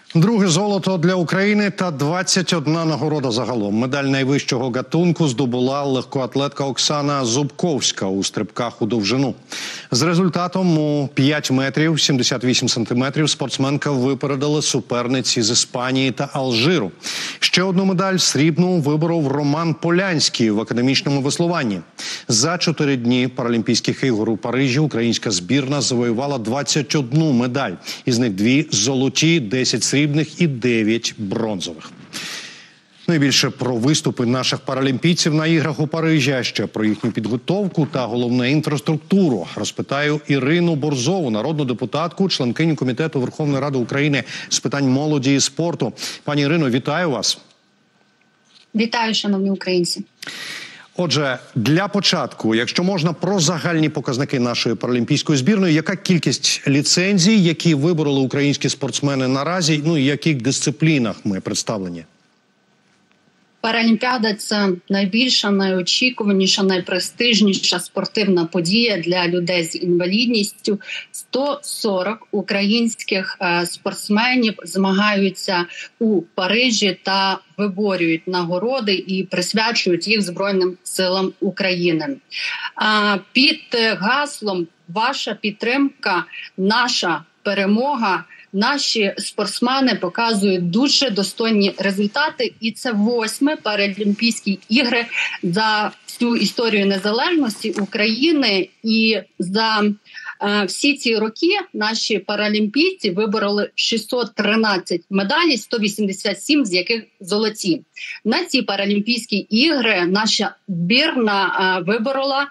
Друге золото для України та 21 нагорода загалом. Медаль найвищого гатунку здобула легкоатлетка Оксана Зубковська у стрибках у довжину. З результатом у 5 метрів 78 сантиметрів спортсменка випередила суперниці з Іспанії та Алжиру. Ще одну медаль срібну виборов Роман Полянський в академічному веслуванні. За 4 дні Паралімпійських ігор у Парижі українська збірна завоювала 21 медаль. Із них 2 золоті, 10 срібних і 9 бронзових. Найбільше про виступи наших паралімпійців на іграх у Парижі, а ще про їхню підготовку та головне інфраструктуру розпитаю Ірину Борзову, народну депутатку, членкиню Комітету Верховної Ради України з питань молоді і спорту. Пані Ірино, вітаю вас. Вітаю, шановні українці. Отже, для початку, якщо можна, про загальні показники нашої паралімпійської збірної. Яка кількість ліцензій, які вибороли українські спортсмени наразі, ну і в яких дисциплінах ми представлені? Паралімпіада – це найбільша, найочікуваніша, найпрестижніша спортивна подія для людей з інвалідністю. 140 українських спортсменів змагаються у Парижі та виборюють нагороди і присвячують їх Збройним силам України. Під гаслом «Ваша підтримка, наша перемога» наші спортсмени показують дуже достойні результати. І це 8-ме Паралімпійські ігри за всю історію незалежності України. І за всі ці роки наші паралімпійці вибороли 613 медалей, 187 з яких золоті. На ці Паралімпійські ігри наша збірна виборола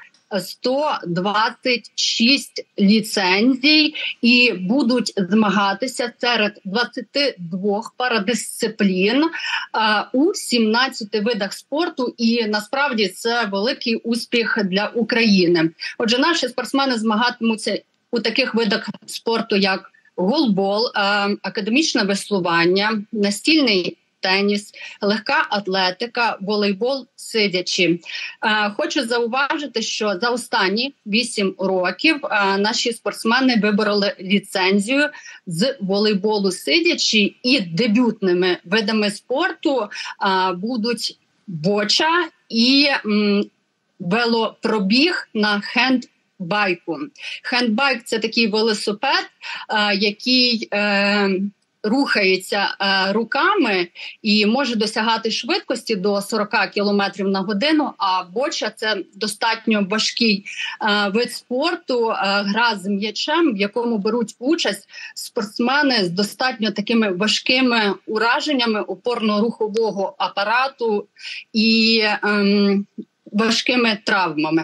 126 ліцензій і будуть змагатися серед 22 парадисциплін у 17 видах спорту. І насправді це великий успіх для України. Отже, наші спортсмени змагатимуться у таких видах спорту, як голбол, академічне веслування, настільний теніс, легка атлетика, волейбол сидячи. Хочу зауважити, що за останні 8 років наші спортсмени вибороли ліцензію з волейболу сидячи, і дебютними видами спорту будуть боча і велопробіг на хендбайку. Хендбайк – це такий велосипед, який рухається руками і може досягати швидкості до 40 км на годину, а боча – це достатньо важкий вид спорту, гра з м'ячем, в якому беруть участь спортсмени з достатньо такими важкими ураженнями опорно-рухового апарату і важкими травмами.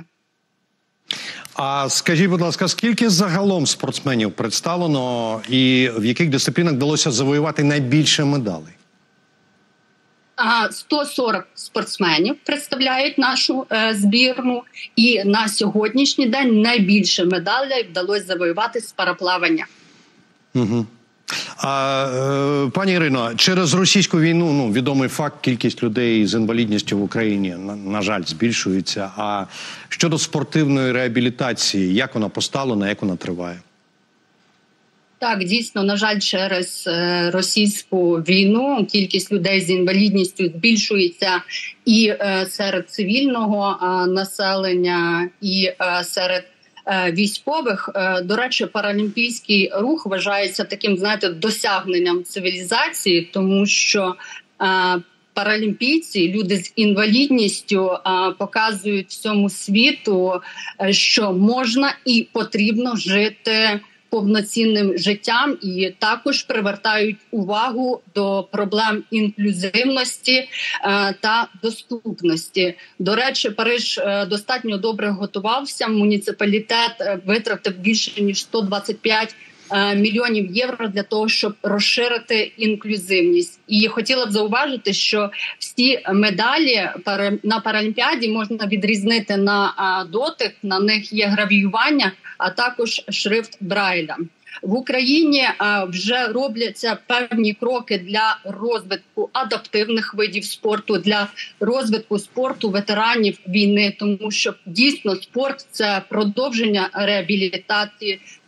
А скажіть, будь ласка, скільки загалом спортсменів представлено і в яких дисциплінах вдалося завоювати найбільше медалей? 140 спортсменів представляють нашу збірну, і на сьогоднішній день найбільше медалей вдалося завоювати з параплавання. Угу. Пані Ірино, через російську війну, відомий факт, кількість людей з інвалідністю в Україні, на жаль, збільшується. А щодо спортивної реабілітації, як вона поставлена, як вона триває? Так, дійсно, на жаль, через російську війну кількість людей з інвалідністю збільшується і серед цивільного населення, і серед військових. До речі, паралімпійський рух вважається таким, досягненням цивілізації, тому що паралімпійці, люди з інвалідністю, показують всьому світу, що можна і потрібно жити повноцінним життям, і також привертають увагу до проблем інклюзивності та доступності. До речі, Париж достатньо добре готувався. Муніципалітет витратив більше ніж 125 мільйонів євро для того, щоб розширити інклюзивність. І хотіла б зауважити, що всі медалі на Паралімпіаді можна відрізнити на дотик, на них є гравіювання, а також шрифт Брайля. В Україні вже робляться певні кроки для розвитку адаптивних видів спорту, для розвитку спорту ветеранів війни, тому що дійсно спорт – це продовження реабілітації,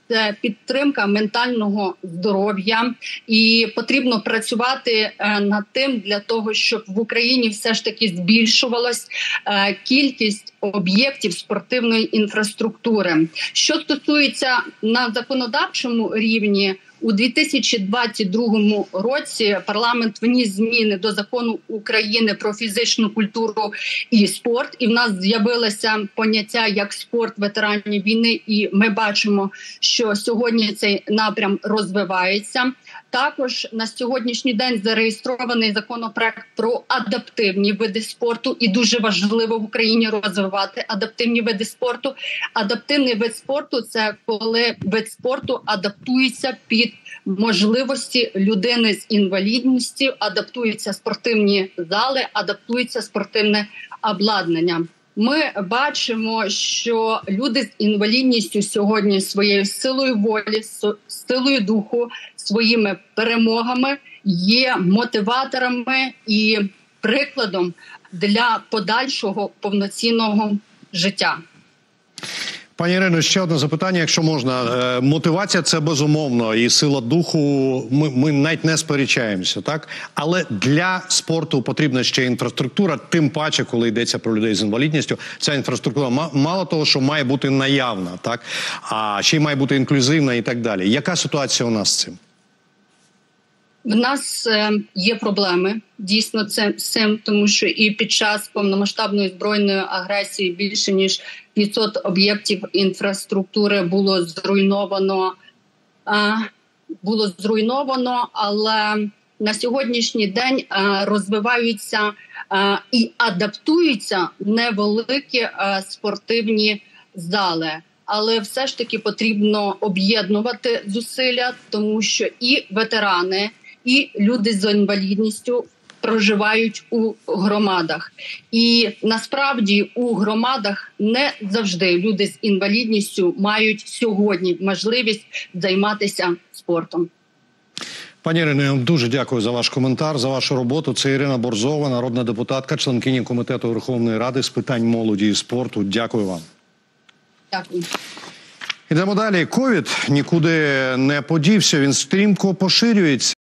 це підтримка ментального здоров'я, і потрібно працювати над тим для того, щоб в Україні все ж таки збільшувалась кількість об'єктів спортивної інфраструктури. Що стосується на законодавчому рівні, у 2022 році парламент вніс зміни до Закону України про фізичну культуру і спорт, і в нас з'явилося поняття як спорт ветеранів війни, і ми бачимо, що сьогодні цей напрям розвивається. Також на сьогоднішній день зареєстрований законопроект про адаптивні види спорту, і дуже важливо в Україні розвивати адаптивні види спорту. Адаптивний вид спорту – це коли вид спорту адаптується під можливості людини з інвалідністю, адаптуються спортивні зали, адаптується спортивне обладнання. Ми бачимо, що люди з інвалідністю сьогодні своєю силою волі, силою духу, своїми перемогами є мотиваторами і прикладом для подальшого повноцінного життя. Пані Ірино, ще одне запитання, якщо можна. Мотивація – це безумовно, і сила духу, ми навіть не сперечаємося, так? Але для спорту потрібна ще інфраструктура, тим паче, коли йдеться про людей з інвалідністю. Ця інфраструктура мало того, що має бути наявна, так? А ще й має бути інклюзивна і так далі. Яка ситуація у нас з цим? В нас є проблеми, дійсно, з цим, тому що і під час повномасштабної збройної агресії більше ніж 500 об'єктів інфраструктури було зруйновано, але на сьогоднішній день розвиваються і адаптуються невеликі спортивні зали. Але все ж таки потрібно об'єднувати зусилля, тому що і ветерани, і люди з інвалідністю проживають у громадах. І насправді у громадах не завжди люди з інвалідністю мають сьогодні можливість займатися спортом. Пані Ірино, я вам дуже дякую за ваш коментар, за вашу роботу. Це Ірина Борзова, народна депутатка, членкиня Комітету Верховної Ради з питань молоді і спорту. Дякую вам. Дякую. Ідемо далі. Ковід нікуди не подівся, він стрімко поширюється.